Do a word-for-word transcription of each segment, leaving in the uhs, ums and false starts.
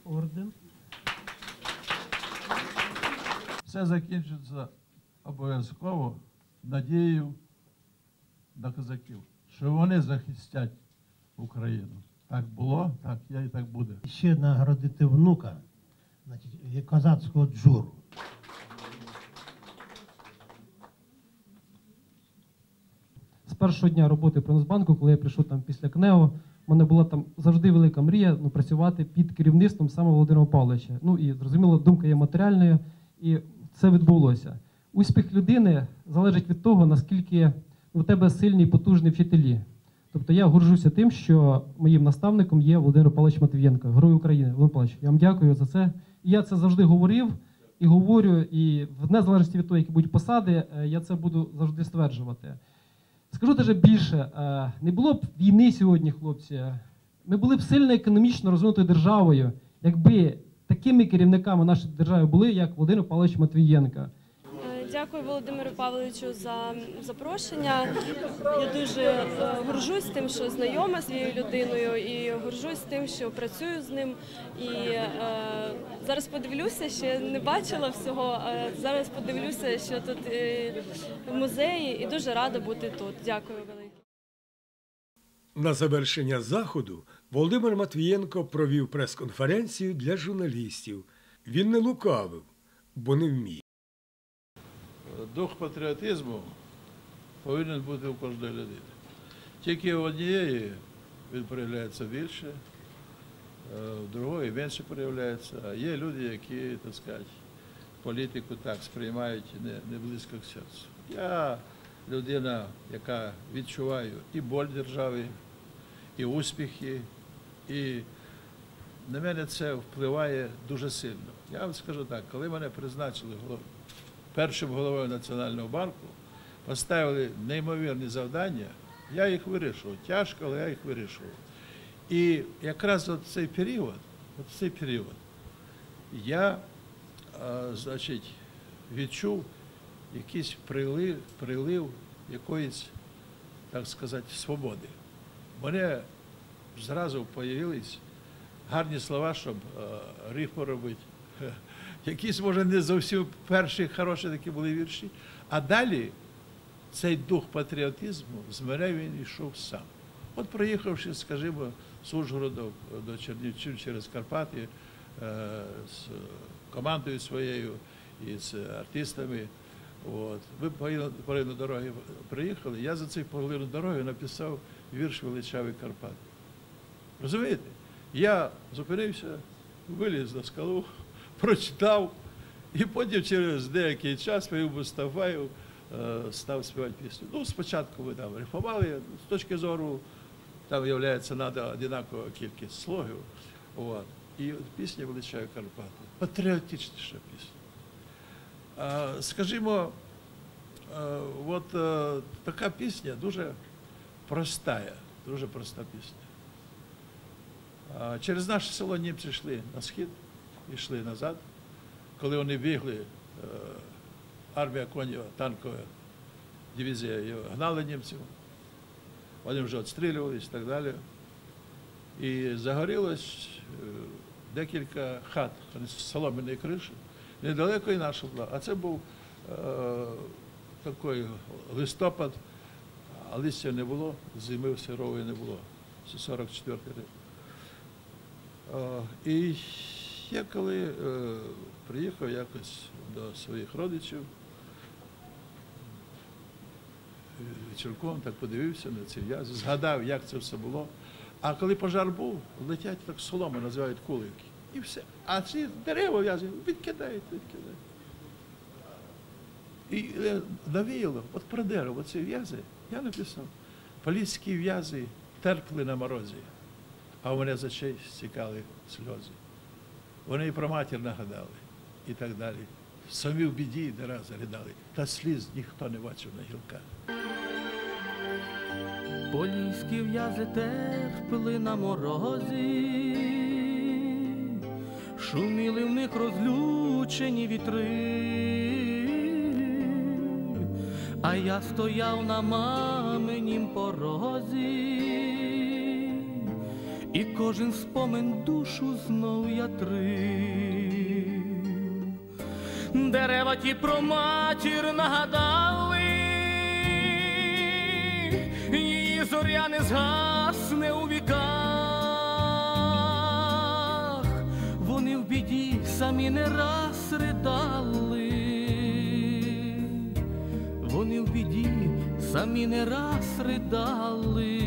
орден. Все закінчиться обов'язково надією на козаків, що вони захистять Україну. Так було, так є і так буде. Ще нагородити внука, значить, козацького джуру. З першого дня роботи при Нацбанку, коли я прийшов там після КНЕО, в мене була там завжди велика мрія, ну, працювати під керівництвом саме Володимира Павловича. Ну і, зрозуміло, думка є матеріальною, і це відбулося. Успіх людини залежить від того, наскільки у тебе сильні і потужні вчителі. Тобто я горжуся тим, що моїм наставником є Володимир Павлович Матвієнко, Герой України. Володимир Павлович, я вам дякую за це. І я це завжди говорив і говорю, і в незалежності від того, які будуть посади, я це буду завжди стверджувати. Скажу навіть більше, не було б війни сьогодні, хлопці, ми були б сильно економічно розвинутою державою, якби такими керівниками нашої держави були, як Володимир Павлович Матвієнко. Дякую Володимиру Павловичу за запрошення. Я дуже горжусь тим, що знайома з цією людиною, і горжусь тим, що працюю з ним. І е, зараз подивлюся, ще не бачила всього, а зараз подивлюся, що тут е, в музеї, і дуже рада бути тут. Дякую велике. На завершення заходу Володимир Матвієнко провів прес-конференцію для журналістів. Він не лукавив, бо не вміє. Дух патріотизму повинен бути у кожної людини. Тільки у однієї він проявляється більше, у другої менше проявляється. А є люди, які, так сказати, політику так сприймають не, не близько к серцю. Я людина, яка відчуваю і боль держави, і успіхи, і на мене це впливає дуже сильно. Я вам скажу так, коли мене призначили першим головою Національного банку, поставили неймовірні завдання, я їх вирішував. Тяжко, але я їх вирішував. І якраз от цей період, от цей період, я, а, значить, відчув якийсь прилив, прилив якоїсь, так сказати, свободи. Мене зразу з'явились гарні слова, щоб а, рифму робити. Якісь, може, не зовсім перші хороші такі були вірші. А далі цей дух патріотизму з мене він йшов сам. От проїхавши, скажімо, з Ужгороду до Чернівців через Карпати з командою своєю і з артистами. От. Ми половину дороги приїхали, я за цю половину дороги написав вірш «Величаві Карпати». Розумієте? Я зупинився, виліз на скалу, прочитав, і потім через деякий час моїм Мустафаєв став співати пісню. Ну, спочатку ми там рифмували, з точки зору, там, виявляється, треба однакова кількість слогів. От. І пісня «Величаві Карпати». Патріотичніша пісня. А, скажімо, а, от а, така пісня дуже простая, дуже проста пісня. А, через наше село німці йшли на схід, йшли назад. Коли вони бігли, армія Конєва, танкова дивізія, його гнали німців, вони вже відстрілювалися і так далі. І загорілось декілька хат з солом'яної криші, недалеко і наша була. А це був е, такий листопад, а листя не було, зими сирової не було. Це сорок четвертий рік. Е, і я коли е, приїхав якось до своїх родичів, вечірком так подивився на ці в'язи, згадав, як це все було. А коли пожар був, летять так соломи, називають кулики. І все. А ці дерева в'язи відкидають, відкидають. І навіяло, от про дерево, ці в'язи, я написав, поліські в'язи терпли на морозі, а у мене з очей стікали сльози. Вони і про матір нагадали, і так далі. Самі в біді не раз ридали, та сліз ніхто не бачив на гілках. Поліські в'язи терпли на морозі, шуміли в них розлючені вітри, а я стояв на маминім порозі і кожен спомин душу знов ятрив. Дерева ті про матір нагадали, її зоря не згасне у віках. Вони в біді самі не раз ридали, вони в біді самі не раз ридали,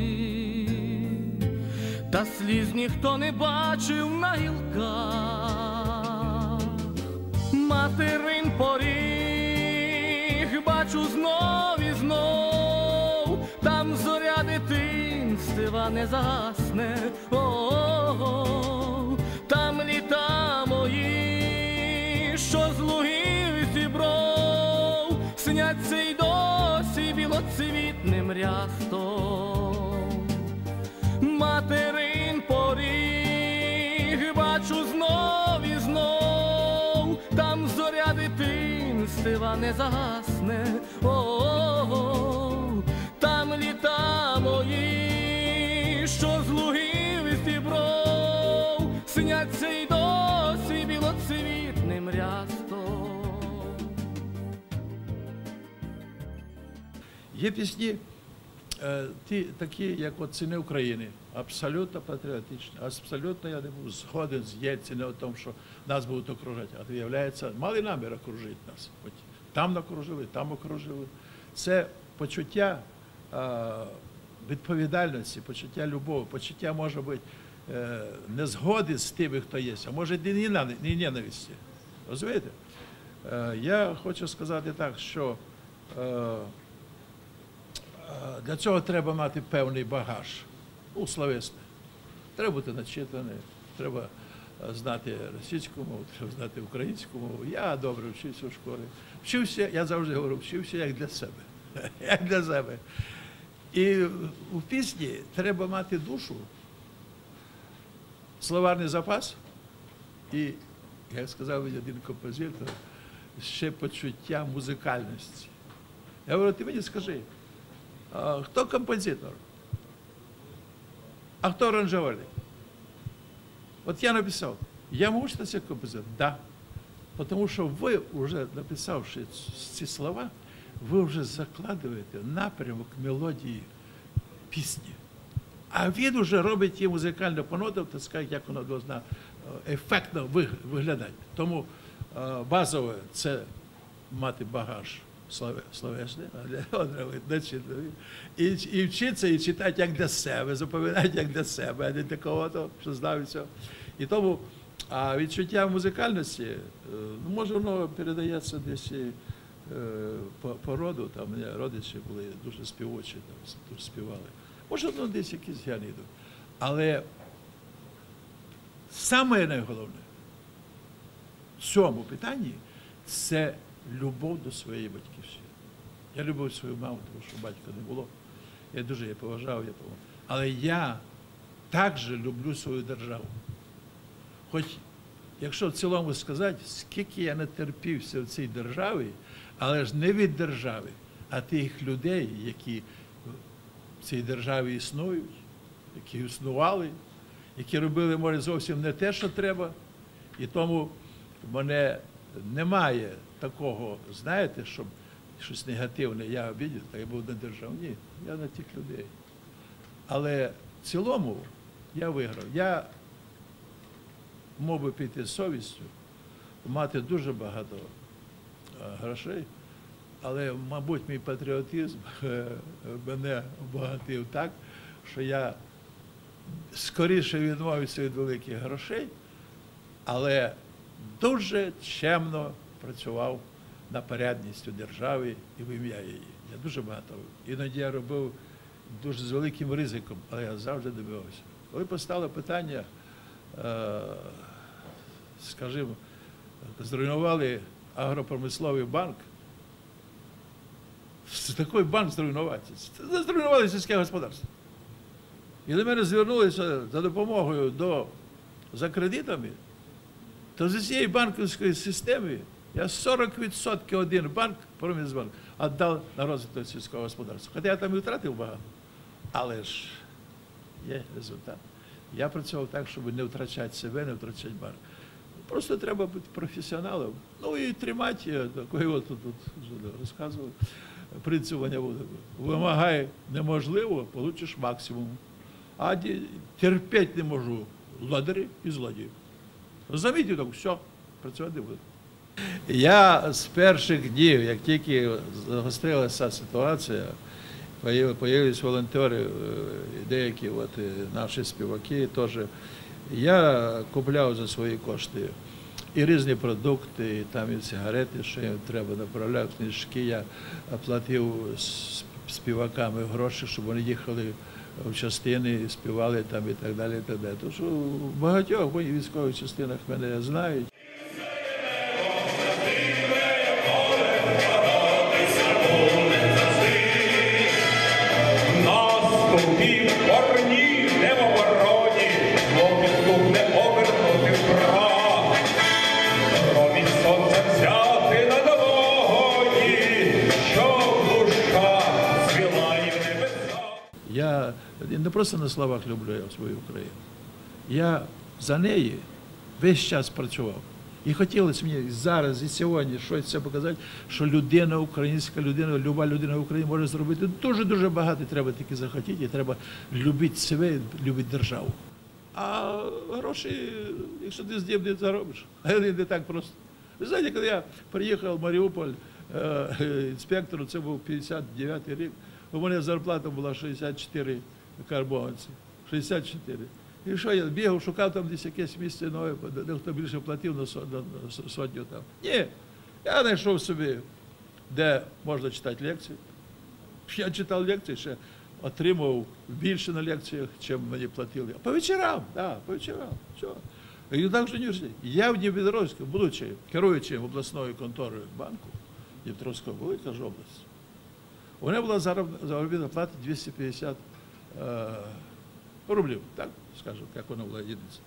та сліз ніхто не бачив на гілках. Материн поріг бачу знов і знов, там зоря дитинства не згасне. О-о-о, там літа мої, що з лугів зібров, сняться й досі білоцвітним рястом. Материн поріг бачу знов і знов, там зоря дитинства не згасне. О-о-о, там літа мої, що з лугів зібров, сняться й досі білоцвітним рястом. Є пісні, е, ті, такі, як от «Ціни України», абсолютно патріотичні, абсолютно я не був згоден з Єльциним у тому, що нас будуть окружати. А виявляється, мали намір окружити нас. От там окружили, там окружили. Це почуття е, відповідальності, почуття любові, почуття, може бути, е, незгоди з тими, хто є, а може і ненависті. Розумієте? Е, я хочу сказати так, що е, для цього треба мати певний багаж, ну, словесний. Треба бути начитаний, треба знати російську мову, треба знати українську мову. Я добре вчився в школі. Вчився, я завжди говорю, вчився як для себе. Як для себе. І у пісні треба мати душу, словарний запас і, як сказав один композитор, ще почуття музикальності. Я говорю, ти мені скажи, а хто композитор? А хто аранжувальник? От я написав, я можу стати композитором? Да. Тому що ви, вже написавши ці слова, ви вже закладуєте напрямок мелодії пісні. А він вже робить її музикально по нотам, так сказати, як вона повинна ефектно виглядати. Тому базове – це мати багаж словесний, і, і вчитися, і читати як для себе, запам'ятати як для себе, а не для кого-то, що знав і все. І тому а відчуття музикальності, ну, може, воно передається десь е, по, по роду, там у мене родичі були дуже співочі, там, дуже співали. Може, воно десь якісь гени йдуть. Але саме найголовніше в цьому питанні – це любов до своєї батьківщини. Я любив свою маму, тому що батька не було. Я дуже її поважав, я поважав. Але я також люблю свою державу. Хоч, якщо в цілому сказати, скільки я натерпівся в цій державі, але ж не від держави, а тих людей, які в цій державі існують, які існували, які робили, може, зовсім не те, що треба. І тому в мене немає такого, знаєте, щоб щось негативне я обідів, та я був на державі. Ні, я на тих людей. Але в цілому я виграв. Я мог би піти з совістю, мати дуже багато грошей, але, мабуть, мій патріотизм мене обагатив так, що я скоріше відмовився від великих грошей, але дуже чемно працював на порядність у державі і в ім'я її. Я дуже багато. Іноді я робив дуже з великим ризиком, але я завжди добивався. Коли постало питання, скажімо, зруйнували агропромисловий банк, такий банк зруйнувати, зруйнували сільське господарство. І до мене звернулися за допомогою до, за кредитами, то з цієї банківської системи я сорок відсотків один банк, Промінвестбанк, віддав на розвиток сільського господарства. Хоча я там і втратив багато, але ж є результат. Я працював так, щоб не втрачати себе, не втрачати бар. Просто треба бути професіоналом. Ну і тримати, такий от тут, тут розказував, принцип вимагай неможливо, получиш максимум. А терпіти не можу владарі і злодіїв. Розумієте, так, все, працювати буде. Я з перших днів, як тільки загострилася ситуація, появились волонтери, деякі от, наші співаки теж, я купляв за свої кошти і різні продукти, і там і сигарети, що їм треба, направляв книжки, я платив співаками гроші, щоб вони їхали в частини, співали там і так далі, і так далі. Тому що в багатьох військових частинах мене знають. Я не просто на словах люблю я свою Україну. Я за неї весь час працював. І хотілося мені зараз і сьогодні щось це показати, що людина, українська людина, люба людина в Україні може зробити дуже-дуже багато. Треба тільки захотіти, і треба любити себе, любити державу. А гроші, якщо ти здібний, заробиш. А не так просто. Ви знаєте, коли я приїхав в Маріуполь інспектору, це був п'ятдесят дев'ятий рік, у мене зарплата була шістдесят чотири карбованці. шістдесят чотири. І що я бігав, шукав там десь якесь місце нове, де хто більше платив на сотню там. Ні, я знайшов собі, де можна читати лекції. Я читав лекції, ще отримував більше на лекціях, чим мені платили. По вечорам, так, по вечорам, все. І так же університет. Я в Дніпропетровську, будучи керуючим обласною конторою банку, Дніпропетровська велика ж область, у мене була заробітна плата двісті п'ятдесят е, рублів, так, скажімо, як вона була єдиниця.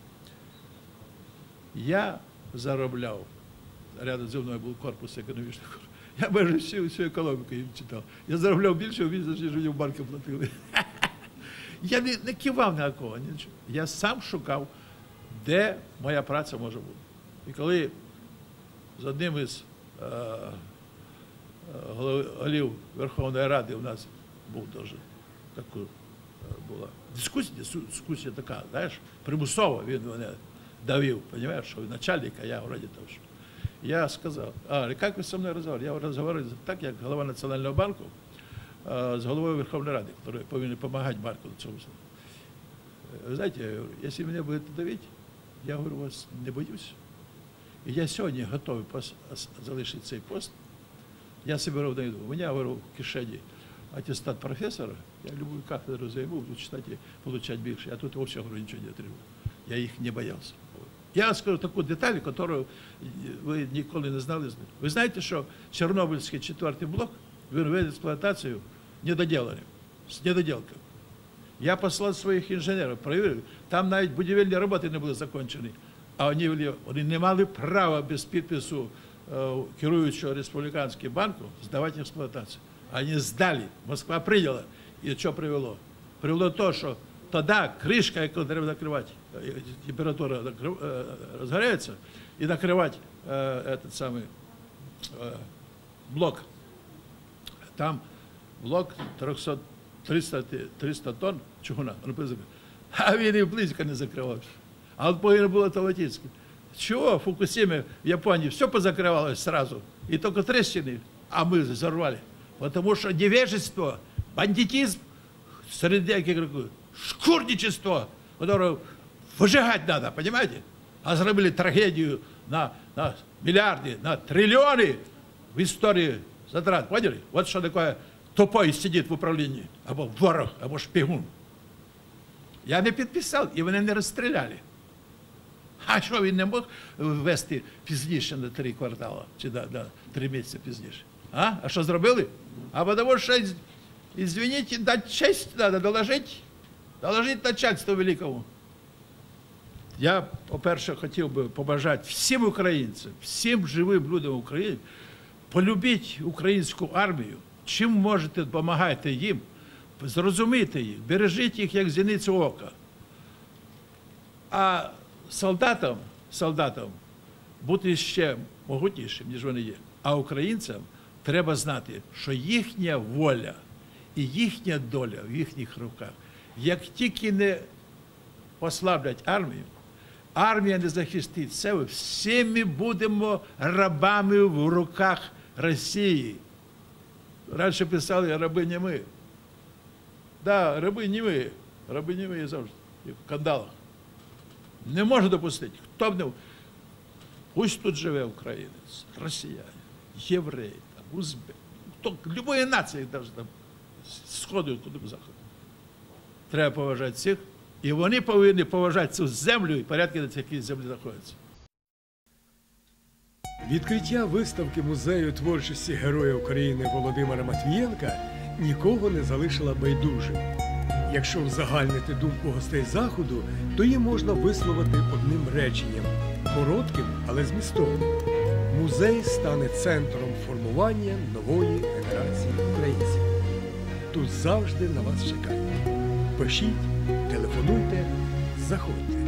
Я заробляв, рядом зі мною був корпус економічний, я майже всю, всю економіку їм читав. Я заробляв більше, ніж мені в банки платили. Я не, не кивав на кого, нічого. Я сам шукав, де моя праця може бути. І коли з одним із е, голів Верховної Ради у нас був дуже така була дискусія, дискусія така, знаєш, примусово він мене давив, розумієш, що начальник, а я вроді того, що. Я сказав, а, як ви зі мною розмовляли? Я розмовляю так, як голова Національного банку з головою Верховної Ради, який повинен допомагати банку на цьому. Ви знаєте, якщо мене будете давити, я говорю, вас не боюсь. І я сьогодні готовий залишити цей пост. Я себе ровно йду. У мене, говорю, в кишені аттестат професора. Я любую кафедру займу, буду читать и получать больше. Я тут вообще, говорю, ничего не отримал. Я их не боялся. Я скажу такую деталь, которую вы никогда не знали. Вы знаете, что Чернобыльский четвертый блок ввели в эксплуатацию недоделанным, с недоделкой. Я послал своих инженеров, проверил, там навіть будівельні роботи не були закончені. А вони, вони не мали права без підпису э, керуючого республіканським банком здавати експлуатацію. Они сдали, Москва приняла. И что привело? Привело то, что тогда крышка, яку треба накрывать, температура разгорается, и накрывать э, этот самый э, блок. Там блок триста тонн чугуна, а він і близько не закривався. А от повинно було Таватинське. Чего? В Фукусиме, в Японии, все позакрывалось сразу, и только трещины, а мы взорвали. Потому что невежество, бандитизм, среди шкурничество, которое выжигать надо, понимаете? А сделали трагедию на, на миллиарды, на триллионы в истории затрат, поняли? Вот что такое тупой сидит в управлении, або ворог, або шпигун. Я не підписав, і вони не розстріляли. А що він не мог ввести пізніше на три квартали, чи на, на три місяці пізніше? А? А що зробили? А потому що, извините, дать честь надо, доложить, доложить начальству великому. Я, по-перше, хотів би побажати всім українцям, всім живим людям України, полюбіть українську армію, чим можете, допомагайте їм, зрозумійте їх, бережіть їх, як зіницю ока. А солдатам, солдатам бути ще могутнішим, ніж вони є. А українцям треба знати, що їхня воля і їхня доля в їхніх руках. Як тільки не послаблять армію, армія не захистить себе, всі ми будемо рабами в руках Росії. Раніше писали «раби не ми». Да, раби не ми, раби не ми завжди, в кандалах. Не можна допустити. Хто б не... Пусть тут живе українець, росіяни, євреї, там, узбек, хто, любої нації, навіть там, сходу, куди б заходу. Треба поважати всіх, і вони повинні поважати цю землю і порядки, на якій землі знаходяться. Відкриття виставки Музею творчості Героя України Володимира Матвієнка нікого не залишила байдужим. Якщо узагальнити думку гостей заходу, то її можна висловити одним реченням – коротким, але змістовним. Музей стане центром формування нової генерації українців. Тут завжди на вас чекають. Пишіть, телефонуйте, заходьте.